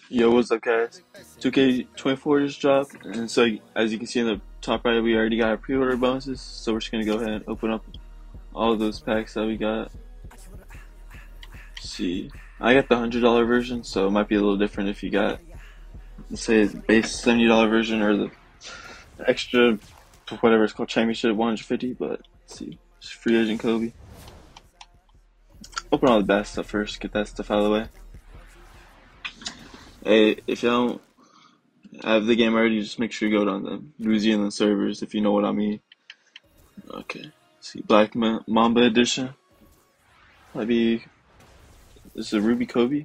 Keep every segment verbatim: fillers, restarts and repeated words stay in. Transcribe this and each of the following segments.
Yo, what's up, guys? two K twenty-four just dropped, and so as you can see in the top right, we already got our pre-order bonuses. So we're just gonna go ahead and open up all of those packs that we got. Let's see, I got the hundred dollar version, so it might be a little different if you got, let's say, the base seventy dollar version or the extra, whatever it's called, championship one hundred fifty. But let's see, it's free agent Kobe. Open all the bad stuff first. Get that stuff out of the way. Hey, if y'all don't have the game already, just make sure you go down the New Zealand servers, if you know what I mean. Okay, let's see, Black Mamba edition. Might be, this is a Ruby Kobe.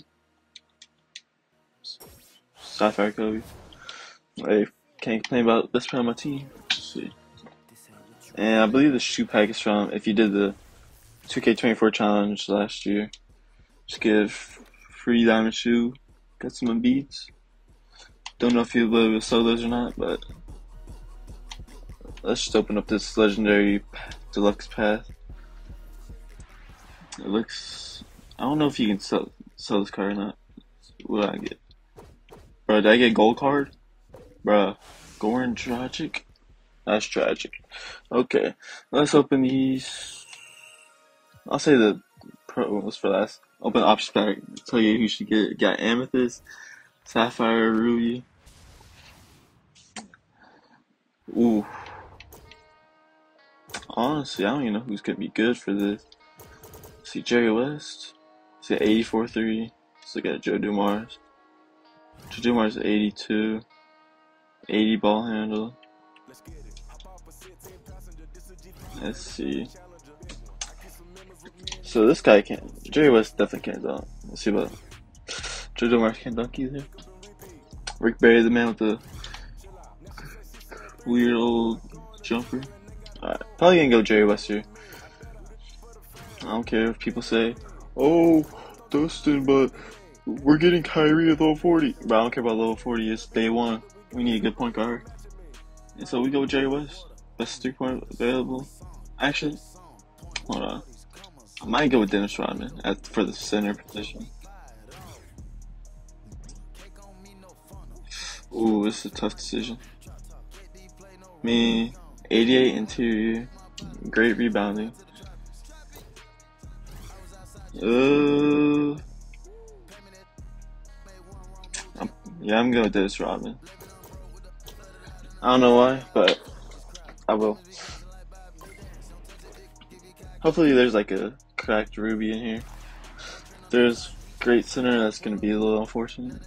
Sapphire Kobe. Hey, can't complain about this part of my team. Let's see. And I believe the shoe pack is from, if you did the two K twenty-four challenge last year. Just get free diamond shoe. Got some beads. Don't know if you'll be able to sell those or not, but let's just open up this legendary deluxe path. It looks, I don't know if you can sell sell this card or not. What did I get? Bro, did I get gold card? Bruh, Goran Dragic? That's tragic. Okay, let's open these. I'll say the pro was for last. Open the option pack. Tell you who should get it. Got Amethyst, Sapphire, Ruby. Ooh. Honestly, I don't even know who's gonna be good for this. See Jerry West. See eighty-four three. Let's look at Joe Dumars. Joe Dumars eighty-two. eighty ball handle. Let's see. So this guy can't. Jerry West definitely can't dunk. Let's see about Joe Dumars can't dunk either. Rick Barry, the man with the weird old jumper. Alright, probably gonna go Jerry West here. I don't care if people say, "Oh, Dustin, but we're getting Kyrie at level forty." But I don't care about level forty. It's day one. We need a good point guard, and so we go with Jerry West. Best three point available. Actually, hold on. I might go with Dennis Rodman at for the center position. Ooh, this is a tough decision. Me, eighty-eight interior, great rebounding. Uh, I'm, yeah, I'm going with Dennis Rodman. I don't know why, but I will. Hopefully there's like a cracked Ruby in here. There's great center, that's going to be a little unfortunate.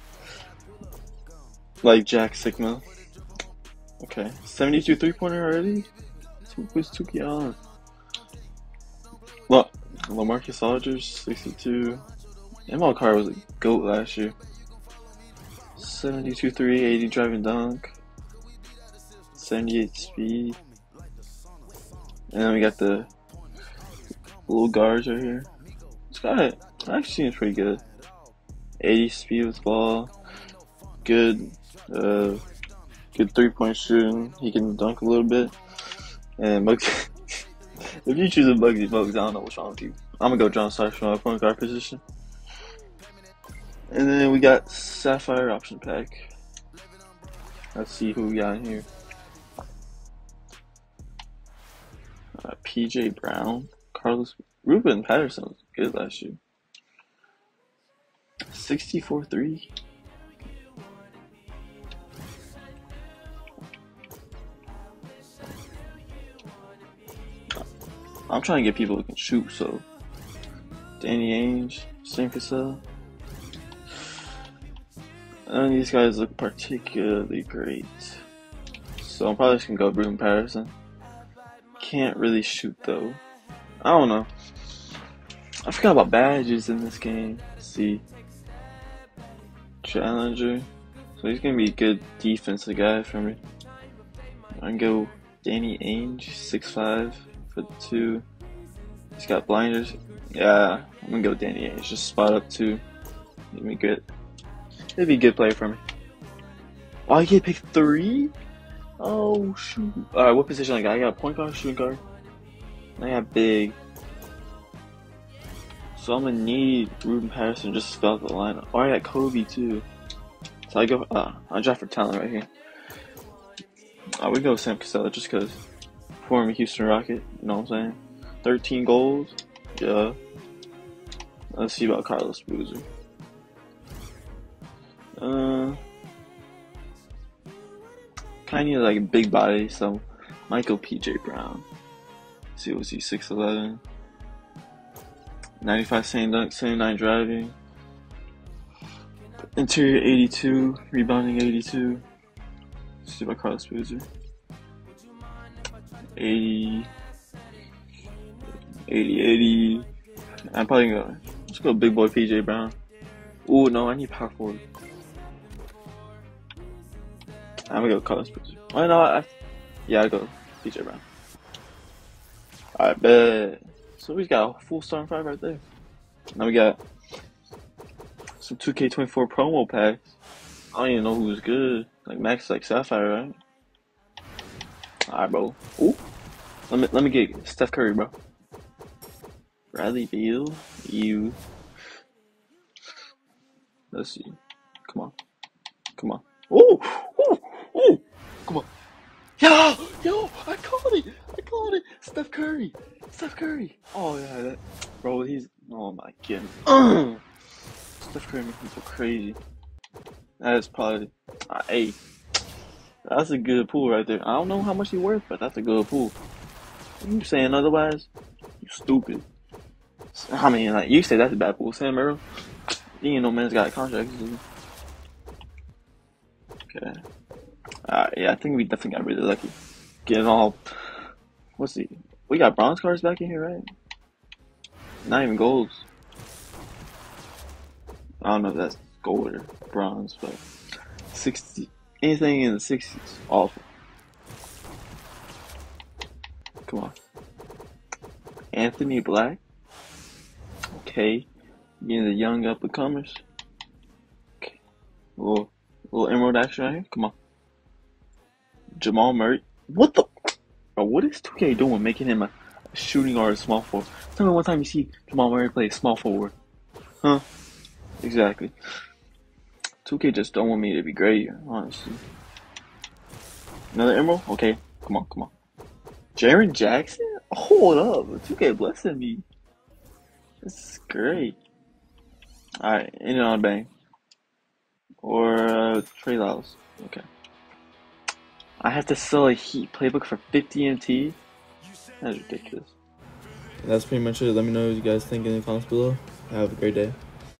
Like Jack Sigma. Okay, seventy-two three-pointer already? Who's two K on? Look, LaMarcus Aldridge, sixty-two. M L Carr was a GOAT last year. seventy-two three, eighty driving dunk. seventy-eight speed. And then we got the little guards right here. This guy actually seems pretty good. eighty speed with ball. Good, uh, good three-point shooting. He can dunk a little bit. And Muggsy, if you choose a Muggsy Muggs, I don't know what's wrong with you. I'm gonna go John Starks for my point guard position. And then we got Sapphire option pack. Let's see who we got in here. Uh, P J Brown, Carlos, Ruben Patterson was good last year. sixty-four three. I'm trying to get people who can shoot, so Danny Ainge, Sam Cassell. None of these guys look particularly great, so I'm probably just gonna go with Ruben Patterson. Can't really shoot though. I don't know. I forgot about badges in this game. Let's see. Challenger. So he's gonna be a good defensive guy for me. I can go Danny Ainge, six five for the two. He's got blinders. Yeah, I'm gonna go Danny Ainge. Just spot up two. It'd be good. It'd be a good player for me. Oh, I get picked three? Oh, shoot. Alright, what position I got? I got point guard, shooting guard. And I got big. So I'm gonna need Ruben Patterson just to spell out the lineup. Oh, I got Kobe too. So I go, uh, I draft for talent right here. I would go Sam Cassell just because former Houston Rocket, you know what I'm saying? thirteen goals, yeah. Let's see about Carlos Boozer. Uh, kind of need like a big body, so might go P J Brown. Let's see, was he six eleven? ninety-five same dunk, same nine driving. Interior eighty-two, rebounding eighty-two. Let's see about Carlos Boozer. eighty, eighty, eighty. I'm probably gonna let's go big boy P J Brown. Ooh, no, I need power forward. I'm gonna go Carlos Boozer. Why not? I, yeah, I go P J Brown. Alright, bet. So we got a full starting five right there. Now we got some two K twenty-four promo packs. I don't even know who's good. Like Max, like Sapphire, right? Alright, bro. Ooh, let me let me get Steph Curry, bro. Bradley Beal, you. Let's see. Come on, come on. Ooh, ooh, ooh. Come on. Yo, yo, I caught it. I caught it. Steph Curry. Steph Curry. Oh yeah, that, bro. He's. Oh my goodness. Steph Curry makes me so crazy. That is probably. Uh, hey, that's a good pool right there. I don't know how much he's worth, but that's a good pool. You saying otherwise? You stupid. I mean, like you say that's a bad pool, Sam Merrill. You ain't no man's got a contract. Okay. Alright, yeah, I think we definitely got really lucky. Getting all. What's the. We got bronze cards back in here, right? Not even golds. I don't know if that's gold or bronze, but sixty. Anything in the sixties, awful. Come on. Anthony Black. Okay. Getting the young up and comers. Okay. A little, little emerald action right here. Come on. Jamal Murray. What the? Bro, what is two K doing making him a, a shooting or a small forward? Tell me one time you see Jamal Murray play small forward. Huh? Exactly. two K just don't want me to be great, honestly. Another emerald? Okay. Come on, come on. Jaren Jackson? Hold up. two K blessing me. This is great. Alright, in and on a bang. Or uh, Trey Lyles. Okay. I have to sell a Heat playbook for fifty M T? That's ridiculous. That's pretty much it. Let me know what you guys think in the comments below. Have a great day.